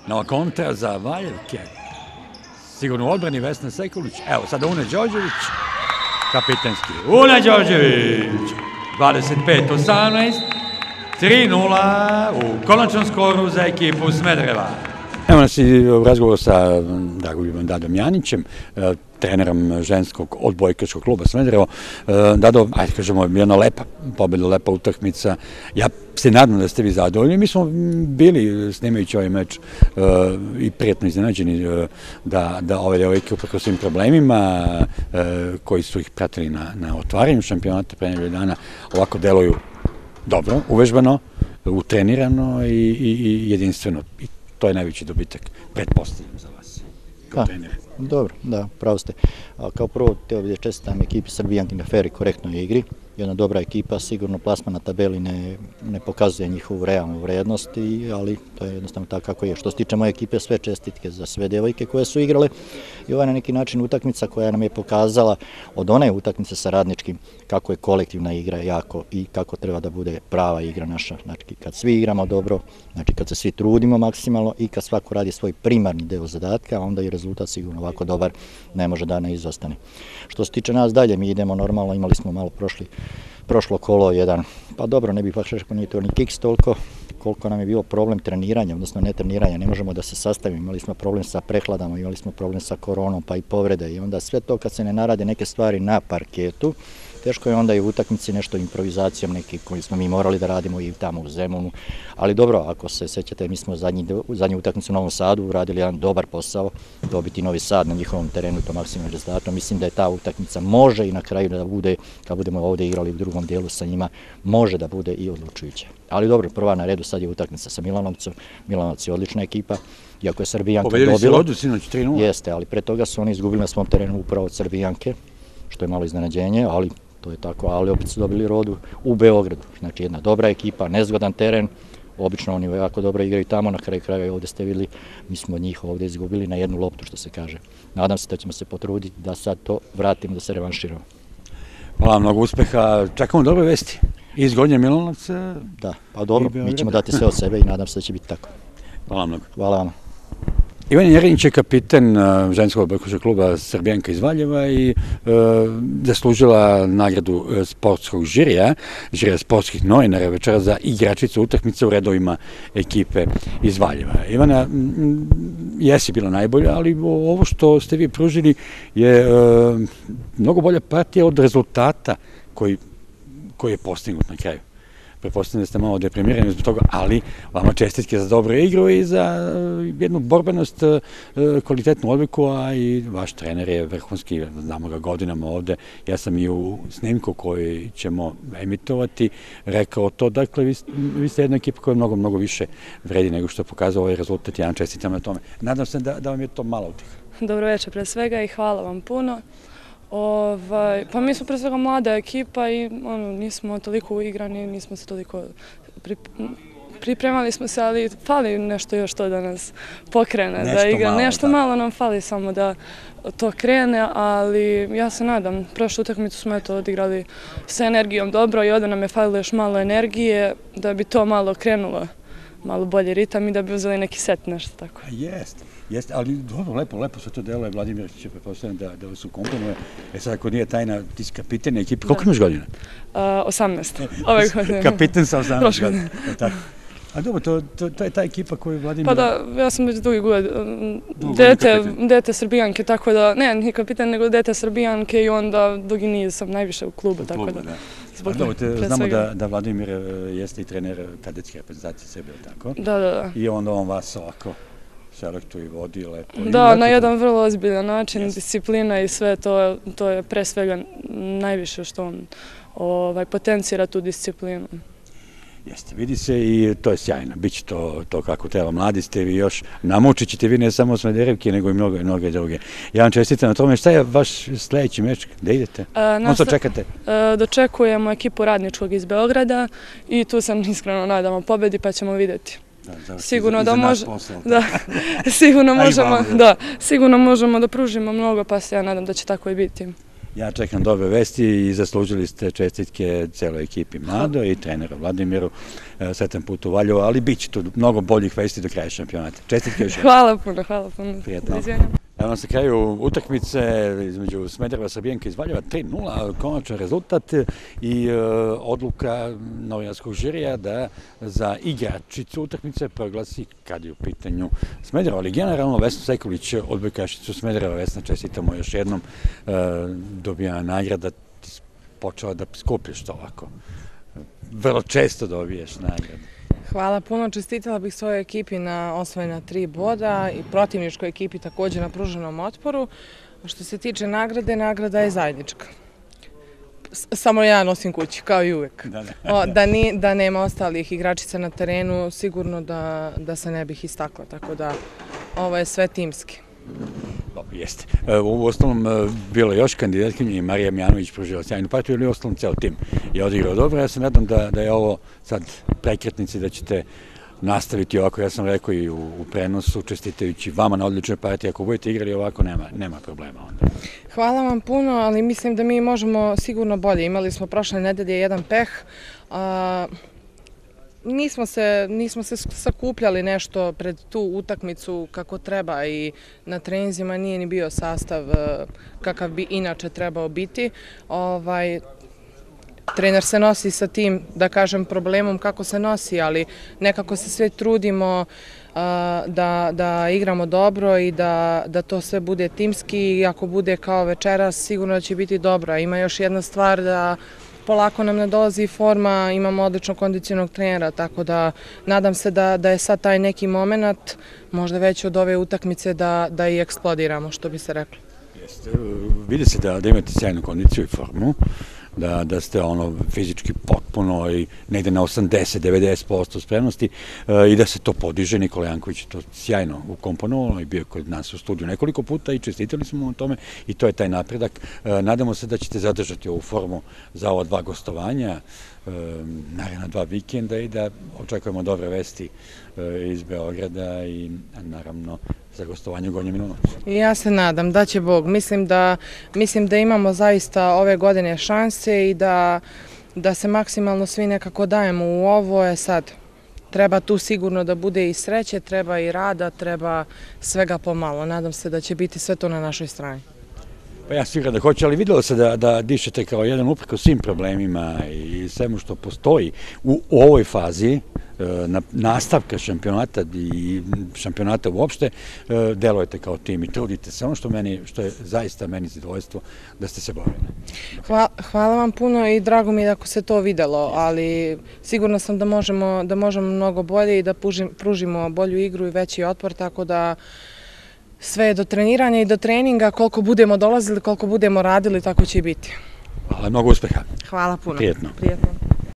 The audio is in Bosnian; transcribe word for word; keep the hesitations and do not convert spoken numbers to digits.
Nova kontra za Valjevke. Sigurno u odbrani Vesna Sekulić. Evo, sada Une Đorđević. Kapitenski. Una Đorđević. dvadeset pet osamnaest. tri nula u konačnom skoru za ekipu Smedereva. Evo nas i u razgovoru sa Dragoljubom Dadom Janićem, trenerom ženskog odbojkaškog kluba Smederevo. Dado, ajde kažemo, jedna lepa pobjeda, lepa utakmica. Ja se nadam da ste vi zadovoljni. Mi smo bili, snimajući ovaj meč, i prijatno iznenađeni da ove devojke, upravo svim problemima koji su ih pratili na otvaranju šampionata pre nedelju dana, ovako deluju dobro, uvežbano, utrenirano i jedinstveno. I to je najveći dobitak, pretpostavljam za vas, kao trenere. Dobro, da, pravo ste. Kao prvo, teo bih da čestitam ekipi Srbijanki na fer i korektnoj igri. Jedna dobra ekipa, sigurno plasman na tabeli ne pokazuje njihovu realnu vrednost, ali to je jednostavno tako kako je. Što se tiče moje ekipe, sve čestitke za sve devojke koje su igrale i ovo je na neki način utakmica koja nam je pokazala od one utakmice sa Radničkim kako je kolektivna igra jako i kako treba da bude prava igra naša. Znači, kad svi igramo dobro, znači kad se svi trudimo maksimalno i kad svako radi svoj primarni deo zadatka, onda i rezultat sigurno ovako dobar ne može da ne izostane. Što se tiče nas dalje, mi idemo normalno, imali smo malo prošli prošlo kolo jedan, pa dobro, ne bih baš rekao nije to ni kiks toliko, koliko nam je bilo problem treniranja, odnosno ne treniranja, ne možemo da se sastavimo, imali smo problem sa prehladama, imali smo problem sa koronom, pa i povrede i onda sve to kad se ne narade neke stvari na parketu, teško je onda i u utakmici nešto improvizacijom neki koji smo mi morali da radimo i tamo u Zemunu, ali dobro, ako se sećate, mi smo u zadnju utakmicu u Novom Sadu uradili jedan dobar posao, dobiti Novi Sad na njihovom terenu, to maksimalno rezultatom, mislim da je ta utakmica može i na kraju da bude, kad budemo ovde igrali u drugom delu sa njima, može da bude i odlučujuće. Ali dobro, prva na redu sad je utakmica sa Milanovcem, Milanovac je odlična ekipa, iako je Srbijanka dobila. Pobedili si rodu sinoć tri nula. Jeste, ali pre toga su oni izgubili na svom terenu upravo od Srbijanke, što je malo iznenađenje, ali to je tako, ali opet su dobili rodu u Beogradu. Znači jedna dobra ekipa, nezgodan teren, obično oni jako dobro igraju tamo, na kraju kraja ovde ste videli, mi smo od njih ovde izgubili na jednu loptu, što se kaže. Nadam se da ćemo se potruditi da sad to vratimo, da se revanširamo. Hvala, mnogo uspeha, čekamo dobre vesti. Iz Gornje Milanovca. Da, pa dobro, mi ćemo dati sve od sebe i nadam se da će biti tako. Hvala mnogo. Hvala vama. Ivan Jerinić je kapiten ženskog odbojkaškog kluba Srbijanka iz Valjeva i zaslužila nagradu sportskog žirija, žirija sportskih novinara večera za igračicu utakmice u redovima ekipe iz Valjeva. Ivana, jesi bila najbolja, ali ovo što ste vi pružili je mnogo bolja partija od rezultata koji je postignut na kraju. Prepostavljam da ste malo deprimirani zbog toga, ali vama čestitke za dobru igru i za jednu borbenost, kvalitetnu odliku, a i vaš trener je vrhunski, znamo ga godinama ovde. Ja sam i u snimku koji ćemo emitovati rekao to, dakle, vi ste jedna ekipa koja mnogo, mnogo više vredi nego što je pokazao ovaj rezultat, ja vam čestitam na tome. Nadam se da vam je to malo utiha. Dobro večer pre svega i hvala vam puno. Pa mi smo pre svega mlada ekipa i nismo toliko uigrani, nismo se toliko pripremali smo se, ali fali nešto još to da nas pokrene da igra. Nešto malo nam fali samo da to krene, ali ja se nadam, prošlu utakmicu smo eto odigrali sa energijom dobro i ovdje nam je falilo još malo energije da bi to malo krenulo, malo bolji ritam i da bi uzeli neki set, nešto tako. Jeste. Jeste, ali dobro, lepo, lepo sve to deluje. Vladimir će prepostavljam da vas ukomponuje. E sad, ako nije tajna, ti si kapiten ekipe. Koliko imaš godina? osamnaest. Ove godine. Kapiten sa osamnaest godina. A dobro, to je ta ekipa koju Vladimir... Pa da, ja sam već dugi god dete Srbijanke, tako da, ne, nije kapiten, nego dete Srbijanke i onda dugi niz sam najviše u klubu, tako da... A dobro, znamo da Vladimir jeste i trener kadetske reprezentacije Srbije, tako? Da, da, da. I onda on vas ovako selektuje i vodi lepo. Da, na jedan vrlo ozbiljan način, disciplina i sve, to je pre svega najviše što on potencira tu disciplinu. Jeste, vidi se i to je sjajno, bit će to kako treba. Mladi ste vi još, namučit ćete vi ne samo Smederevke, nego i mnoge druge. Ja vam čestitam na tome. Šta je vaš sledeći meč? Gde idete? Odnosno čekate? Dočekujemo ekipu Radničkog iz Beograda i tu sam iskreno nadamo pobedi pa ćemo vidjeti. Sigurno da možemo, da, sigurno možemo, da, sigurno možemo da pružimo mnogo, pa se ja nadam da će tako i biti. Ja čekam dobre vesti i zaslužili ste čestitke celoj ekipi Mlado i treneru Vladimiru. Sretan put u Valjevo, ali bit će tu mnogo boljih vesti do kraja šampionata. Čestitke još. Hvala puno, hvala puno. Prijetno. Evo nas na kraju utakmice između Smedereva Srbijanke iz Valjeva, tri nula, konačan rezultat i e, odluka novinarskog žirija da za igračicu utakmice proglasi, kad je u pitanju Smedereva, ali generalno Vesna Sekulić, odbojkašicu Smedereva. Vesna, čestitamo još jednom, e, dobija nagrada, počela da skupljaš to ovako. Vrlo često dobiješ nagradu. Hvala puno, čestitala bih svojoj ekipi na osvojena tri boda i protivničkoj ekipi također na pruženom otporu. Što se tiče nagrade, nagrada je zajednička. Samo ja nosim kući, kao i uvek. Da nema ostalih igračica na terenu, sigurno da se ne bih istakla, tako da ovo je sve timski. Dobro, jeste. U ostalom, bilo je još kandidatkinja i Marija Mijanović pružila sjajnu partiju, ili u ostalom ceo tim je odigrao dobro. Ja se nadam da je ovo sad prekretnici, da ćete nastaviti ovako. Ja sam rekao i u prenosu, čestitajući vama na odličnoj partiji. Ako budete igrali ovako, nema problema onda. Hvala vam puno, ali mislim da mi možemo sigurno bolje. Imali smo prošle nedelje jedan peh. Nismo se, nismo se sakupljali nešto pred tu utakmicu kako treba i na treninzima nije ni bio sastav kakav bi inače trebao biti. Ovaj, trener se nosi sa tim, da kažem, problemom kako se nosi, ali nekako se sve trudimo da, da igramo dobro i da, da to sve bude timski i ako bude kao večeras sigurno da će biti dobro. Ima još jedna stvar da polako nam ne dolazi forma, imamo odličnog kondicionog trenera, tako da nadam se da je sad taj neki moment, možda već od ove utakmice, da i eksplodiramo, što bi se reklo. Vidi se da imate sjajnu kondiciju i formu, da ste fizički potpuno i negde na osamdeset do devedeset posto spremnosti i da se to podiže. Nikola Janković je to sjajno ukomponovalo i bio kod nas u studiju nekoliko puta i čestitali smo mu tome i to je taj napredak. Nadamo se da ćete zadržati ovu formu za ova dva gostovanja, naravno dva vikenda i da očekujemo dobre vesti iz Beograda i naravno za gostovanje u Gornjem Milanovcu. Ja se nadam, da će Bog. Mislim da imamo zaista ove godine šanse i da se maksimalno svi nekako dajemo u ovo. Je sad, treba tu sigurno da bude i sreće, treba i rada, treba svega pomalo. Nadam se da će biti sve to na našoj strani. Pa ja siguran da hoće, ali vidjelo se da dišete kao jedan upreko svim problemima i svemu što postoji u ovoj fazi nastavka šampionata i šampionata uopšte, delujete kao tim i trudite se. Ono što je zaista meni zadovoljstvo da ste se borili. Hvala vam puno i drago mi je ako se to videlo, ali sigurno sam da možemo mnogo bolje i da pružimo bolju igru i veći otpor, tako da sve je do treniranja i do treninga, koliko budemo dolazili, koliko budemo radili, tako će i biti. Hvala, mnogo uspeha. Hvala puno. Prijetno. Prijetno.